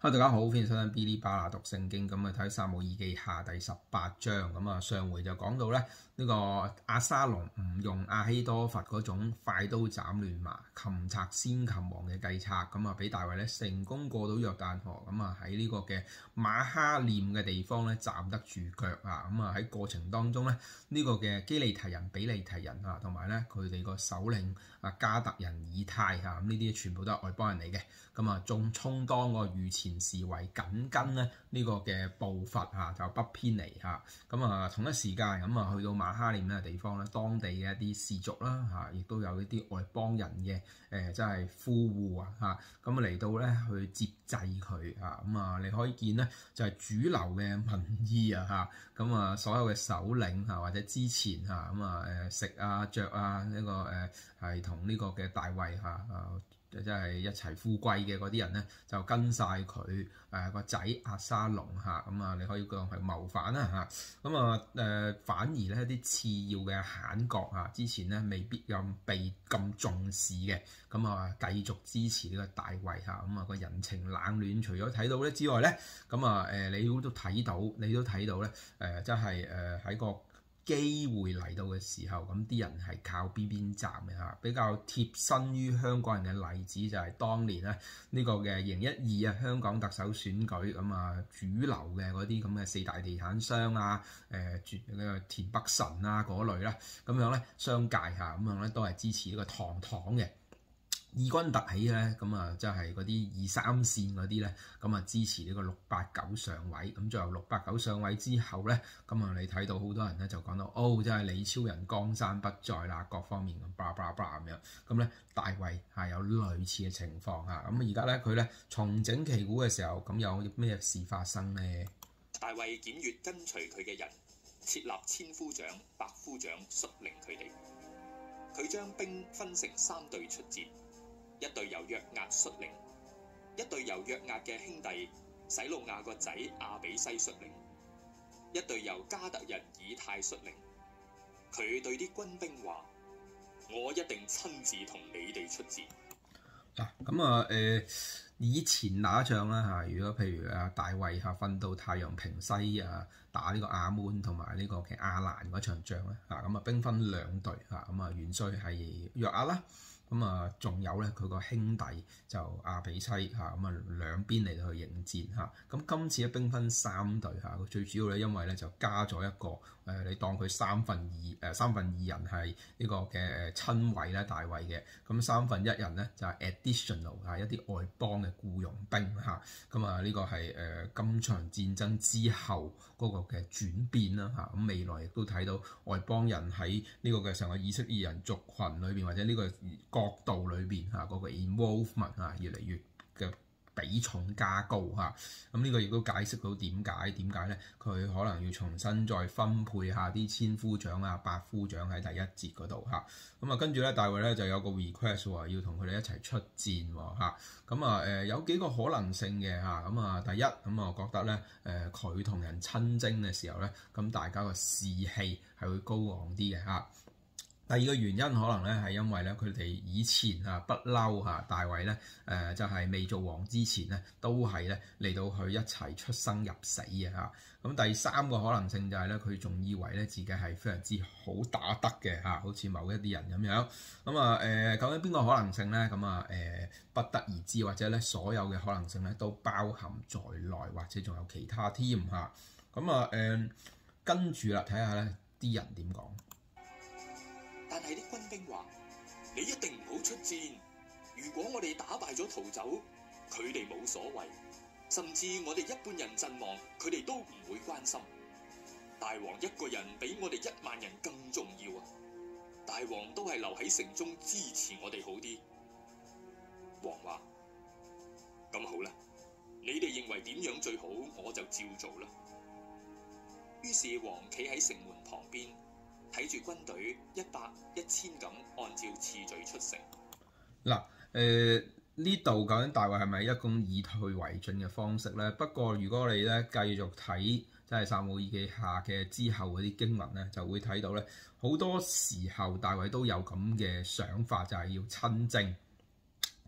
Hello，大家好，歡迎收聽 Bilibala 讀聖經。咁啊睇撒母耳記下第18章。咁啊上回就講到咧呢個押沙龍唔用亞希多弗嗰種快刀斬亂麻、擒賊先擒王嘅計策，咁啊俾大衛咧成功過到約旦河。咁啊喺呢個嘅馬哈念嘅地方咧站得住腳啊。咁啊喺過程當中咧呢個嘅基利提人、比利提人啊，同埋咧佢哋個首領啊加特人以太啊，咁呢啲全部都係外邦人嚟嘅。咁啊仲充當個御前侍衛，緊跟咧呢個嘅步伐嚇就不偏離嚇。咁啊同一時間咁啊去到馬哈念呢個地方咧，當地嘅一啲氏族啦嚇，亦都有一啲外邦人嘅即係呼喚啊嚇，咁嚟到咧去接濟佢啊。咁啊你可以見咧就係主流嘅民意啊嚇。咁啊所有嘅首領啊或者之前嚇咁啊食啊着啊呢個係同呢個嘅大衛嚇即係一齊富貴嘅嗰啲人咧，就跟晒佢個仔押沙龍嚇。咁啊你可以講係謀反啦嚇。咁啊反而咧一啲次要嘅閒角啊，之前咧未必被咁重視嘅，咁啊繼續支持呢個大衛嚇。咁啊個人情冷暖，除咗睇到咧之外咧，咁啊你都睇到咧即係喺個機會嚟到嘅時候，咁啲人係靠邊站嘅嚇。比較貼身於香港人嘅例子就係當年咧呢個嘅2012啊香港特首選舉，咁啊主流嘅嗰啲咁嘅四大地產商啊田北辰啊嗰類啦，咁樣咧商界嚇咁樣咧都係支持呢個唐嘅。異軍突起咧，咁啊，即係嗰啲2、3線嗰啲咧，咁啊支持呢個689上位，咁最後689上位之後咧，咁啊你睇到好多人咧就講到，即係李超人江山不在啦，各方面咁咁樣，咁咧大衛係有類似嘅情況嚇，咁而家咧佢咧重整旗鼓嘅時候，咁有咩事發生咧？ 大衛檢閱跟隨佢嘅人，設立千夫長、百夫長率領佢哋，佢將兵分成3隊出戰。一隊由約押率領，一隊由約押嘅兄弟洗魯亞個仔亞比篩率領，一隊由加特人以太率領。佢對啲軍兵話：我一定親自同你哋出戰。 以前打仗啦嚇，如果譬如大衛嚇瞓到太陽平西打呢個亞捫同埋呢個嘅亞蘭嗰場仗咧嚇，咁啊兵分2隊嚇，咁啊元帥係約押啦。咁啊，仲有咧，佢個兄弟就亞比篩嚇，咁啊兩邊嚟到去迎戰嚇。咁今次咧兵分3隊嚇，最主要咧因為咧就加咗一個你當佢三分二人係呢個嘅親衛咧大衛嘅，咁1/3人咧就係 additional 嚇，一啲外邦嘅僱傭兵嚇。咁啊呢個係今場戰爭之後嗰個嘅轉變啦嚇。咁未來亦都睇到外邦人喺呢個嘅成個以色列人族群裏邊或者呢個角度裏邊嚇嗰個 involvement 嚇越嚟越嘅比重加高嚇，咁呢個亦都解釋到點解咧佢可能要重新再分配下啲千夫長啊、百夫長喺第一節嗰度嚇。咁啊跟住咧大衛咧就有個 request 話要同佢哋一齊出戰喎嚇。咁啊有幾個可能性嘅嚇。咁啊第一咁我覺得咧佢同人親征嘅時候咧，咁大家個士氣係會高昂啲嘅嚇。第二個原因可能咧係因為咧佢哋以前不嬲大衛咧就係未做王之前咧都係咧嚟到去一齊出生入死嘅嚇。咁第三個可能性就係咧佢仲以為咧自己係非常之好打得嘅嚇，好似某一啲人咁樣。咁啊究竟邊個可能性咧？咁啊不得而知，或者咧所有嘅可能性咧都包含在內，或者仲有其他添嚇。咁啊跟住啦，睇下咧啲人點講。 但係啲軍兵話：你一定唔好出戰。如果我哋打敗咗逃走，佢哋冇所謂，甚至我哋一般人陣亡，佢哋都唔會關心。大王一個人比我哋1萬人更重要啊！大王都係留喺城中支持我哋好啲。王話：咁好啦，你哋認為點樣最好，我就照做啦。於是王企喺城門旁邊，睇住軍隊100、1000咁按照次序出城。 嗱，呢度究竟大衛係咪一種以退為進嘅方式咧？不過如果我哋咧繼續睇即係撒母耳記下嘅之後嗰啲經文咧，就會睇到咧好多時候大衛都有咁嘅想法，就係要親征。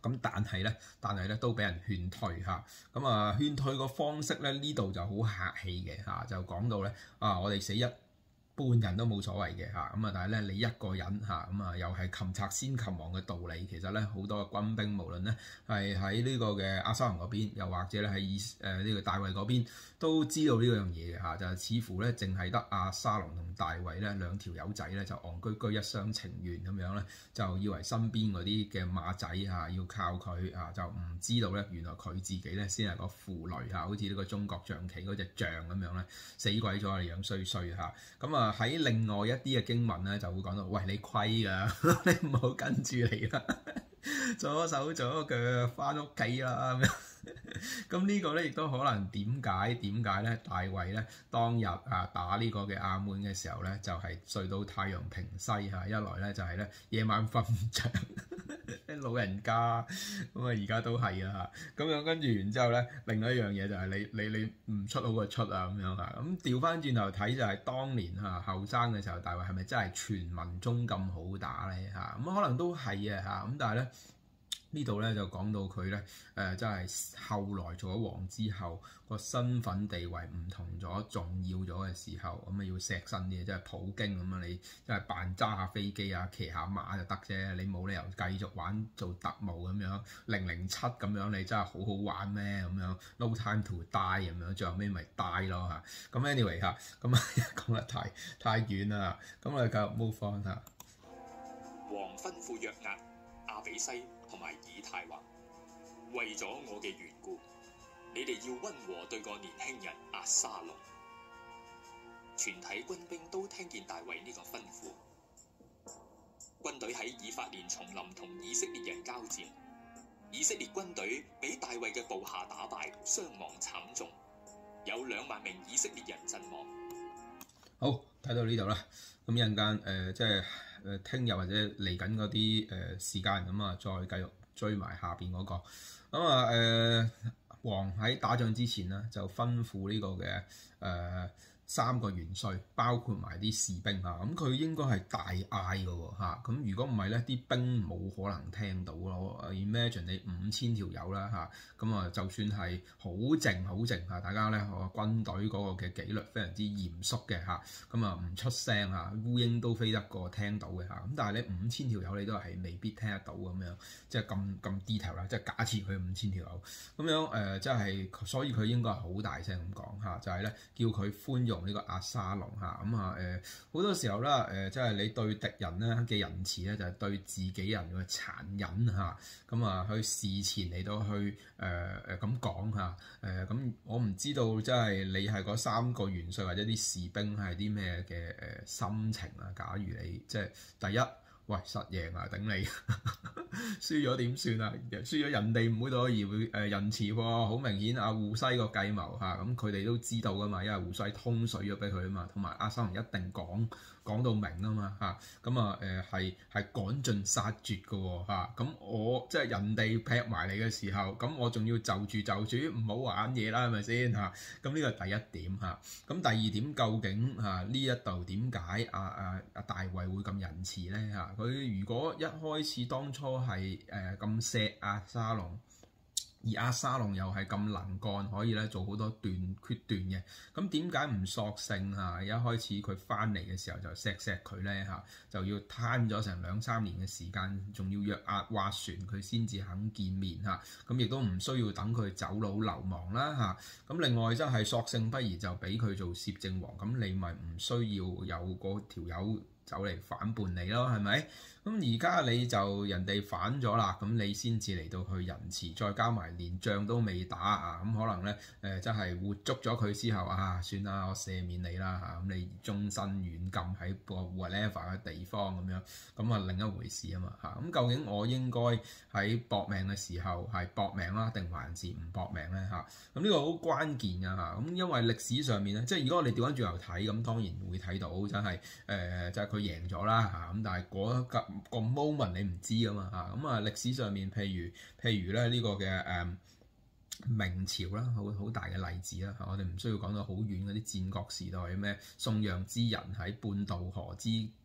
咁但係咧都俾人勸退嚇。咁勸退個方式咧呢度就好客氣嘅嚇，就講到咧我哋死一半人都冇所謂嘅嚇，咁但係咧你一個人嚇，咁又係擒賊先擒王嘅道理，其實咧好多嘅軍兵無論咧係喺呢個嘅押沙龍嗰邊，又或者咧喺呢個大衛嗰邊，都知道呢樣嘢嘅嚇，就似乎咧淨係得押沙龍同大衛咧兩條友仔咧就戇居居一廂情願咁樣咧，就以為身邊嗰啲嘅馬仔嚇要靠佢嚇，就唔知道咧原來佢自己咧先係個負累嚇，好似呢個中國象棋嗰隻象咁樣咧，死鬼咗你樣衰衰嚇。咁喺另外一啲嘅經文咧就會講到，喂，你虧㗎，你唔好跟住嚟啦，左手左腳翻屋企啦咁樣。咁呢個咧亦都可能點解咧？大衛咧當日打呢個嘅亞捫嘅時候咧，就係睡到太陽平西嚇，一來咧就係咧夜晚瞓唔着，啲老人家咁而家都係啊嚇。咁樣跟住然之後咧，另外一樣嘢就係你唔出好過出啊咁樣嚇。咁調翻轉頭睇就係當年後生嘅時候，大衛係咪真係傳聞中咁好打咧嚇？咁可能都係啊嚇。咁但係咧。呢度咧就講到佢咧真係後來做咗王之後，個身份地位唔同咗、重要咗嘅時候，咁要錫身啲，即係普京咁你即係扮揸下飛機騎下馬就得啫，你冇理由繼續玩做特務咁樣007咁樣，你真係好好玩咩咁樣 ？No time to die 咁樣，最後尾咪 die 咯嚇。咁 anyway 嚇，咁講得太遠啦，咁我哋繼續 move on 嚇。 王吩咐約押、亞比篩同埋以太話：為咗我嘅緣故，你哋要溫和對個年輕人押沙龍。全體軍兵都聽見大衛呢個吩咐。軍隊喺以法蓮叢林同以色列人交戰，以色列軍隊俾大衛嘅部下打敗，傷亡慘重，有2萬名以色列人陣亡。 好，睇到呢度啦，咁一陣間即係聽日或者嚟緊嗰啲時間咁再繼續追埋下邊嗰個。咁王喺打仗之前呢，就吩咐呢個嘅3個元帥，包括埋啲士兵嚇，咁佢應該係大嗌嘅喎嚇。咁如果唔係咧，啲兵冇可能聽到咯。Imagine 你5000條友啦嚇，咁就算係好靜嚇，大家咧軍隊嗰個嘅紀律非常之嚴肅嘅嚇，咁唔出聲嚇，烏蠅都飛得過聽到嘅嚇。咁但係咧5000條友你都係未必聽得到咁樣，即係咁 detail 啦，即係假設佢5000條友咁樣即係所以佢應該係好大聲咁講嚇，就係咧叫佢寬容呢個押沙龍嚇。好多時候啦即係你對敵人咧嘅仁慈咧，就係對自己人嘅殘忍嚇。去事前嚟到去咁講嚇咁我唔知道即係你係嗰3個元帥或者啲士兵係啲咩嘅心情啊？假如你即係第一，喂實贏啊頂你，輸咗點算啊？輸咗人哋唔會對我而仁慈喎，好明顯戶篩個計謀嚇，咁佢哋都知道噶嘛，因為戶篩通水咗俾佢啊嘛，同埋押沙龍一定講到明啊嘛嚇，係趕盡殺絕嘅喎嚇，咁我即係人哋劈埋嚟嘅時候，咁我仲要就住唔好玩嘢啦，係咪先嚇？咁呢個係第一點嚇。咁第二點，究竟呢一度點解大衛會咁仁慈咧嚇？佢如果一開始當初係咁錫押沙龍，而押沙龍又係咁能幹，可以咧做好多決斷嘅，咁點解唔索性一開始佢翻嚟嘅時候就錫佢咧嚇？就要攤咗成2-3年嘅時間，仲要約押斡旋佢先至肯見面嚇，咁亦都唔需要等佢走佬流亡啦嚇。咁另外真係索性不如就俾佢做攝政王，咁你咪唔需要有嗰條友走嚟反叛你咯，係咪？咁而家你就人哋反咗啦，咁你先至嚟到去仁慈，再加埋連仗都未打咁可能咧真係活捉咗佢之後算啦，我赦免你啦嚇，咁你終身軟禁喺個 whatever 嘅地方咁樣，咁另一回事啊嘛嚇。咁究竟我應該喺搏命嘅時候係搏命啦，定還是唔搏命咧嚇？咁呢個好關鍵㗎嚇。咁因為歷史上面咧，即係如果我哋調翻轉頭睇，咁當然會睇到真係就係佢贏咗啦嚇。咁但係嗰個 moment 你唔知㗎嘛嚇。咁歷史上面譬如咧呢個嘅明朝啦，好大嘅例子啦。我哋唔需要講到好遠嗰啲戰國時代咩宋楊之人喺半渡河之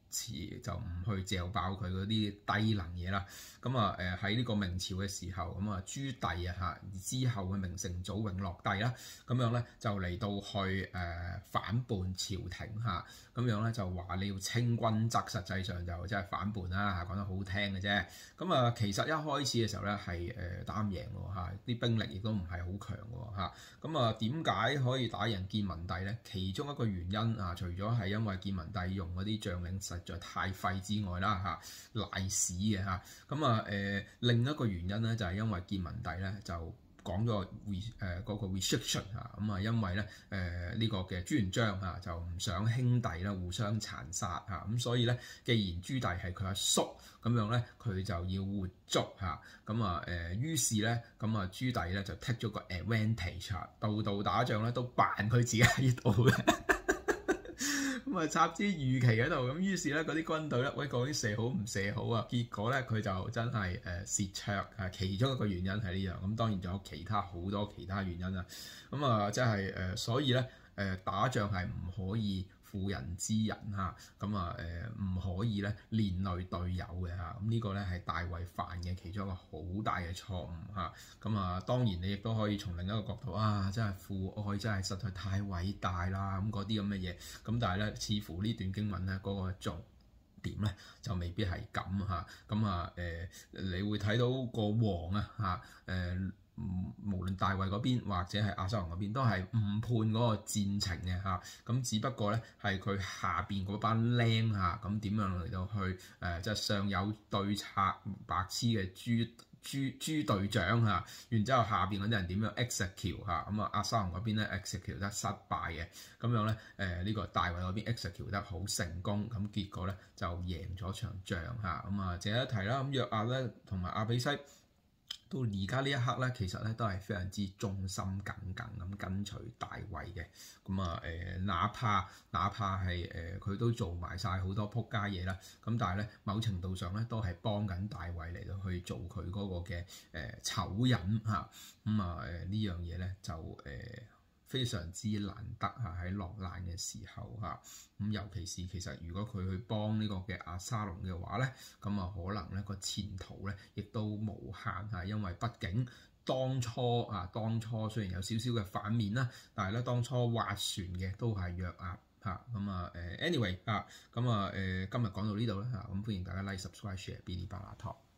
詞就唔去嚼爆佢嗰啲低能嘢啦。咁啊喺呢個明朝嘅時候，咁啊朱棣啊嚇之後嘅明成祖永樂帝啦，咁樣咧就嚟到去反叛朝廷嚇，咁樣咧就話你要清君側，實際上就真係反叛啦嚇，講得好聽嘅啫。咁啊其實一開始嘅時候咧係打唔贏喎嚇，啲兵力亦都唔係好強喎嚇。咁啊點解可以打贏建文帝咧？其中一個原因啊，除咗係因為建文帝用嗰啲將領實在太廢之外啦嚇，賴屎嘅嚇。咁啊另一個原因咧就係因為建文帝咧就講咗嗰個 restriction 嚇，咁啊因為咧呢個嘅朱元璋嚇就唔想兄弟咧互相殘殺嚇，咁所以咧既然朱棣係佢阿叔咁樣咧，佢就要活捉嚇，咁啊於是咧咁啊朱棣咧就 take 咗個 advantage 嚇，度度打仗咧都扮佢自己喺度嘅。咁啊插支預期喺度，咁於是咧嗰啲軍隊咧，喂究竟射好唔射好啊？結果咧佢就真係蝕卓啊！其中一個原因係呢樣，咁當然仲有其他好多其他原因啦。咁啊即係所以咧打仗係唔可以婦人之仁嚇，咁啊唔可以咧連累隊友嘅嚇，咁呢個咧係大衛犯嘅其中一個好大嘅錯誤嚇。咁啊當然你亦都可以從另一個角度啊，真係父愛真係實在太偉大啦，咁嗰啲咁嘅嘢。咁但係咧，似乎呢段經文咧嗰個重點咧就未必係咁嚇。咁啊你會睇到個王啊嚇無論大衛嗰邊或者係押沙龍嗰邊都係誤判嗰個戰情嘅嚇，咁只不過咧係佢下邊嗰班僆嚇，咁點樣嚟到去即係上有對策白痴嘅豬隊長嚇，然之後下邊嗰啲人點樣 execute 嚇，咁啊押沙龍嗰邊咧 execute 得失敗嘅，咁樣咧呢個大衛嗰邊 execute 得好成功，咁結果咧就贏咗場仗嚇，咁啊值得一提啦。咁約押咧同埋亞比篩，到而家呢一刻咧，其實咧都係非常之忠心耿耿咁跟隨大衛嘅。咁啊哪怕係佢都做埋晒好多仆街嘢啦，咁但係咧某程度上咧都係幫緊大衛嚟到去做佢嗰個嘅醜人嚇。咁啊呢樣嘢咧就非常之難得嚇，喺落難嘅時候嚇，咁尤其是其實如果佢去幫呢個嘅押沙龍嘅話咧，咁啊可能咧個前途咧亦都無限嚇，因為畢竟當初雖然有少少嘅反面啦，但係咧當初斡旋嘅都係約押嚇，咁啊anyway咁啊今日講到呢度啦嚇，咁歡迎大家 like、subscribe、share Bilibala Talk。